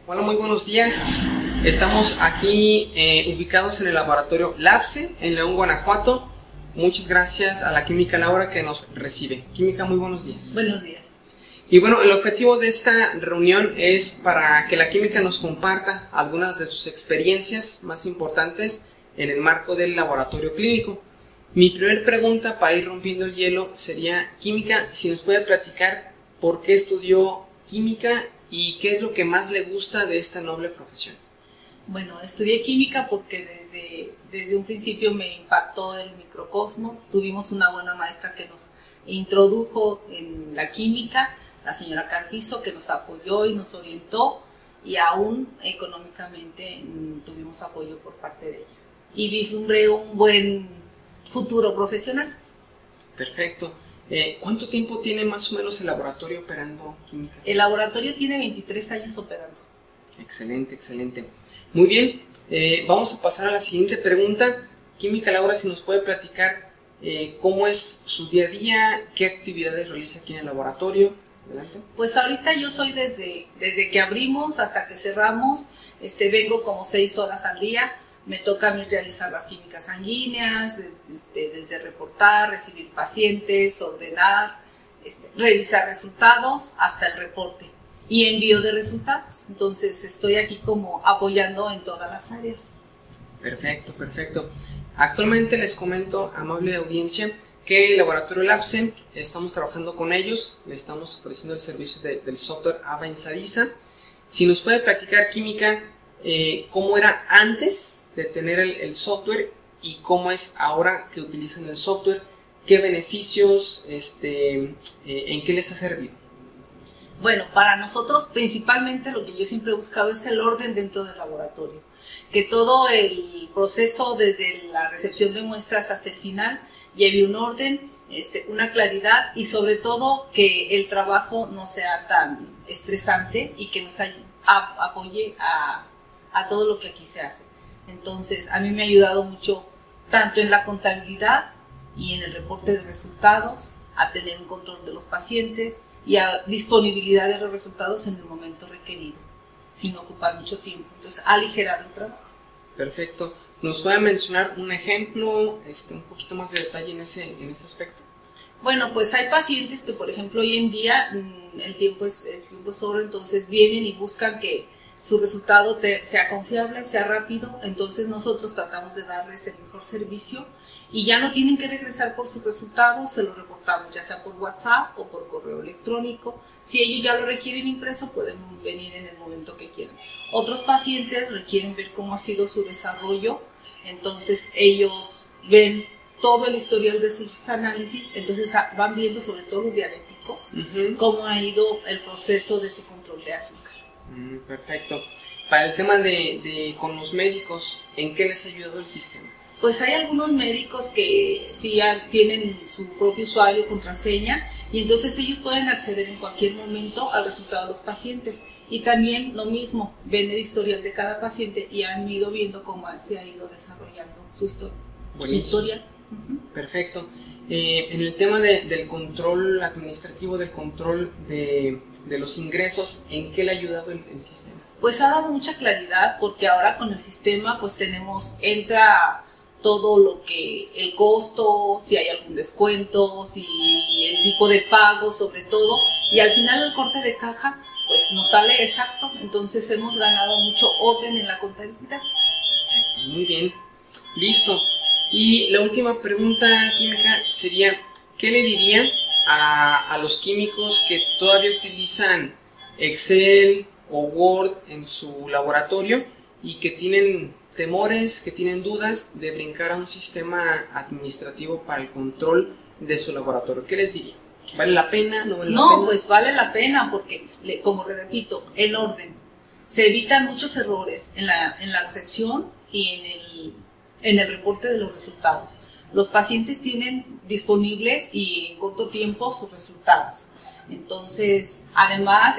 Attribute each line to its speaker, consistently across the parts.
Speaker 1: Hola, muy buenos días. Estamos aquí ubicados en el laboratorio LABSE, en León, Guanajuato. Muchas gracias a la Química Laura que nos recibe. Química, muy buenos días.
Speaker 2: Buenos días.
Speaker 1: Y bueno, el objetivo de esta reunión es para que la Química nos comparta algunas de sus experiencias más importantes en el marco del laboratorio clínico. Mi primera pregunta para ir rompiendo el hielo sería, Química, si nos puede platicar por qué estudió Química y qué es lo que más le gusta de esta noble profesión.
Speaker 2: Bueno, estudié química porque desde un principio me impactó el microcosmos. Tuvimos una buena maestra que nos introdujo en la química, la señora Carpizo, que nos apoyó y nos orientó, y aún económicamente tuvimos apoyo por parte de ella. Y vislumbré un buen futuro profesional.
Speaker 1: Perfecto. ¿Cuánto tiempo tiene más o menos el laboratorio operando química?
Speaker 2: El laboratorio tiene 23 años operando.
Speaker 1: Excelente, excelente. Muy bien, vamos a pasar a la siguiente pregunta. Química Laura, si nos puede platicar cómo es su día a día, qué actividades realiza aquí en el laboratorio. Adelante.
Speaker 2: Pues ahorita yo soy desde que abrimos hasta que cerramos, vengo como 6 horas al día. Me toca a mí realizar las químicas sanguíneas, desde reportar, recibir pacientes, ordenar, revisar resultados hasta el reporte y envío de resultados. Entonces estoy aquí como apoyando en todas las áreas.
Speaker 1: Perfecto, perfecto. Actualmente les comento, amable audiencia, que el laboratorio LABSE, estamos trabajando con ellos, le estamos ofreciendo el servicio del software Avanzadiza. Si nos puede platicar, Química, cómo era antes de tener el software y cómo es ahora que utilizan el software, qué beneficios, en qué les ha servido.
Speaker 2: Bueno, para nosotros principalmente lo que yo siempre he buscado es el orden dentro del laboratorio, que todo el proceso desde la recepción de muestras hasta el final lleve un orden, una claridad y sobre todo que el trabajo no sea tan estresante y que nos apoye a todo lo que aquí se hace. Entonces, a mí me ha ayudado mucho tanto en la contabilidad y en el reporte de resultados, a tener un control de los pacientes y a disponibilidad de los resultados en el momento requerido, sin ocupar mucho tiempo. Entonces, ha aligerado el trabajo.
Speaker 1: Perfecto. ¿Nos puede mencionar un ejemplo, un poquito más de detalle en ese aspecto?
Speaker 2: Bueno, pues hay pacientes que, por ejemplo, hoy en día el tiempo es oro, entonces vienen y buscan que su resultado sea confiable, sea rápido. Entonces nosotros tratamos de darles el mejor servicio y ya no tienen que regresar por sus resultados, se los reportamos ya sea por WhatsApp o por correo electrónico. Si ellos ya lo requieren impreso, pueden venir en el momento que quieran. Otros pacientes requieren ver cómo ha sido su desarrollo, entonces ellos ven todo el historial de sus análisis, entonces van viendo, sobre todo los diabéticos, cómo ha ido el proceso de su control de azúcar.
Speaker 1: Perfecto. Para el tema con los médicos, ¿en qué les ha ayudado el sistema?
Speaker 2: Pues hay algunos médicos que sí ya tienen su propio usuario, contraseña, y entonces ellos pueden acceder en cualquier momento al resultado de los pacientes. Y también lo mismo, ven el historial de cada paciente y han ido viendo cómo se ha ido desarrollando su historial.
Speaker 1: Perfecto. En el tema del control administrativo, del control de los ingresos, ¿en qué le ha ayudado el sistema?
Speaker 2: Pues ha dado mucha claridad, porque ahora con el sistema pues entra todo lo que, el costo, si hay algún descuento, si el tipo de pago sobre todo, y al final el corte de caja pues nos sale exacto, entonces hemos ganado mucho orden en la contabilidad.
Speaker 1: Perfecto, muy bien, listo. Y la última pregunta, Química, sería, ¿qué le diría a los químicos que todavía utilizan Excel o Word en su laboratorio y que tienen temores, que tienen dudas de brincar a un sistema administrativo para el control de su laboratorio? ¿Qué les diría? ¿Vale la pena? ¿No vale la pena?
Speaker 2: No, pues vale la pena porque, como le repito, el orden. Se evitan muchos errores en la recepción y en el reporte de los resultados. Los pacientes tienen disponibles y en corto tiempo sus resultados. Entonces, además,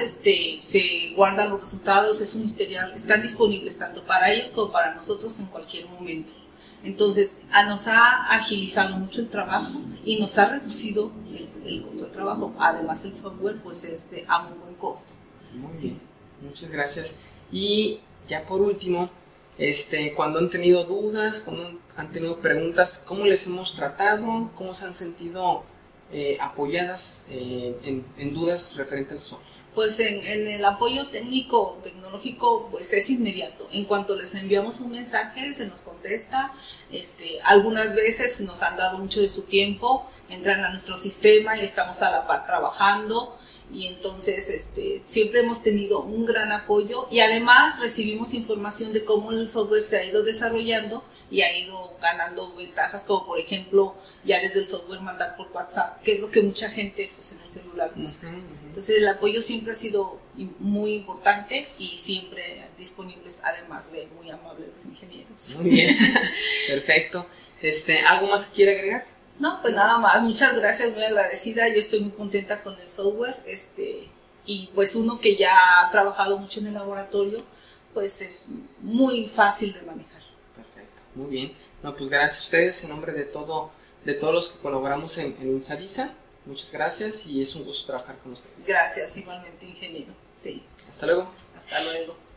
Speaker 2: se guardan los resultados, es un historial, están disponibles tanto para ellos como para nosotros en cualquier momento. Entonces, nos ha agilizado mucho el trabajo y nos ha reducido el costo de trabajo. Además, el software pues es a muy buen costo.
Speaker 1: Muy bien, muchas gracias. Y ya por último, cuando han tenido dudas, cuando han tenido preguntas, ¿cómo les hemos tratado? ¿Cómo se han sentido apoyadas en dudas referente al software?
Speaker 2: Pues en el apoyo técnico, tecnológico, pues es inmediato. En cuanto les enviamos un mensaje, se nos contesta. Algunas veces nos han dado mucho de su tiempo, entran a nuestro sistema y estamos a la par trabajando. Y entonces siempre hemos tenido un gran apoyo y además recibimos información de cómo el software se ha ido desarrollando y ha ido ganando ventajas, como por ejemplo ya desde el software mandar por WhatsApp, que es lo que mucha gente pues en el celular busca. Entonces el apoyo siempre ha sido muy importante y siempre disponibles, además de muy amables los ingenieros.
Speaker 1: Muy bien, perfecto. ¿Algo más que quiera agregar?
Speaker 2: No, pues nada más, muchas gracias, muy agradecida, yo estoy muy contenta con el software, y pues uno que ya ha trabajado mucho en el laboratorio, pues es muy fácil de manejar.
Speaker 1: Perfecto, muy bien. No, pues gracias a ustedes en nombre de todos los que colaboramos en INSABISA, muchas gracias y es un gusto trabajar con ustedes.
Speaker 2: Gracias, igualmente ingeniero, sí.
Speaker 1: Hasta luego.
Speaker 2: Hasta luego.